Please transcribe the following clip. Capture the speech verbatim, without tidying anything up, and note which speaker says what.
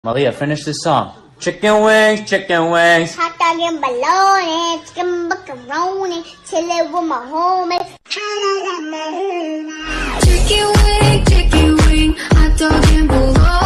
Speaker 1: Malia, finish this song. Chicken wings, chicken wings.
Speaker 2: Hot dog and bologna, chicken macaroni, chili with my homies.
Speaker 3: Chicken wing, chicken wing, hot dog and bologna.